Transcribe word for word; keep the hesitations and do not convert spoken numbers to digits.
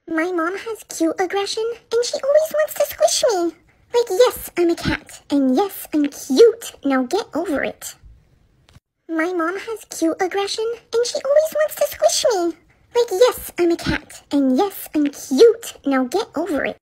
My mom has cute aggression, and she always wants to squish me. Like, yes, I'm a cat, and yes, I'm cute. Now get over it. My mom has cute aggression, and she always wants to squish me. Like, yes, I'm a cat, and yes, I'm cute. Now get over it.